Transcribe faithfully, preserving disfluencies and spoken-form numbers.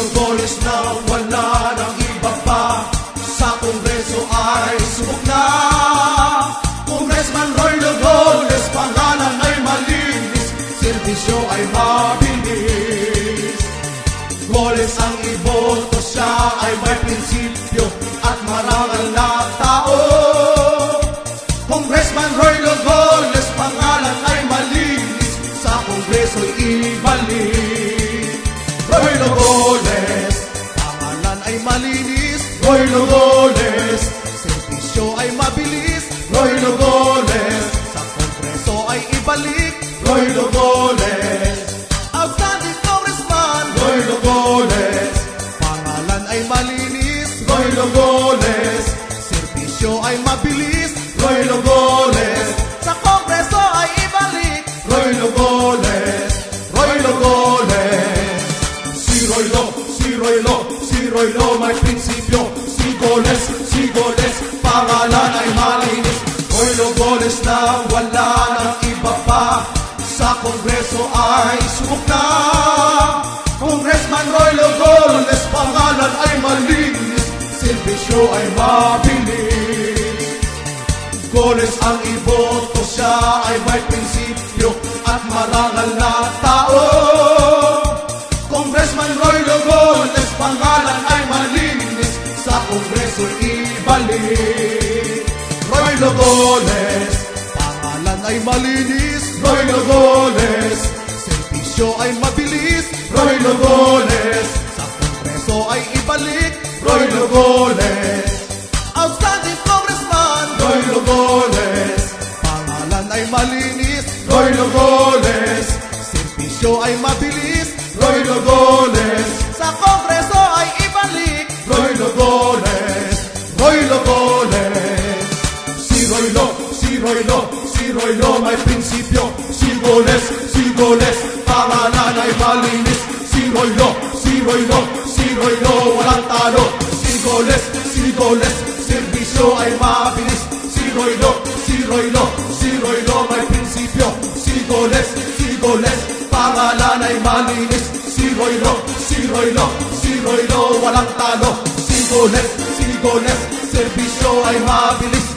Roilo Golez na wala ng iba pa, sa Kongreso ay subok na. Congressman Roilo Golez, pangalan ay malinis, serbisyo ay mabilis. Golez ang iboto, siya ay may prinsipyo at marangal na tao. Congressman Roilo Golez, pangalan ay malinis, sa Kongreso ibalik. Roilo Golez, pangalan ay malinis. Roilo Golez, serbisyo ay mabilis. Roilo Golez, sa Kongreso ay ibalik. Roilo Golez, outstanding congressman. Roilo Golez, pangalan ay malinis. Roilo Golez, serbisyo ay mabilis. Roilo Golez, sa Kongreso ay ibalik. Roilo Golez, Roilo Golez. Si Roilo, si Roilo, si Roilo may prinsipyo. Si Golez, si Golez, pangalan ay malinis. Roilo Golez na wala ng iba pa, sa Kongreso ay subok na. Congressman Roilo Golez, pangalan ay malinis, serbisyo ay mabilis. Golez ang iboto, siya ay may prinsipyo at marangal na tao. Congressman Roilo Golez, pangalan ay malinis, sa Kongreso ibalik. Roilo Golez, pangalan ay malinis. Roilo Golez, serbisyo ay mabilis. Roilo Golez, sa Kongreso ay ibalik. Roilo Golez, outstanding congressman. Roilo Golez, pangalan ay malinis. Roilo Golez, serbisyo ay mabilis. Roilo Golez, sa Kongreso ay ibalik. Roilo Golez, Roilo Golez. Si Roilo, si Roilo, si Roilo may prinsipyo. Si Golez, si Golez, pangalan ay malinis. Si Roilo, si Roilo, si Roilo, walang talo. Si Golez, si Golez, serbisyo ay mabilis. Si Roilo, si Roilo, si Roilo may prinsipyo. Si Golez, si Golez, pangalan ay malinis. Si Roilo, si Roilo, si Roilo, walang talo. Si Golez, si Golez, serbisyo ay mabilis.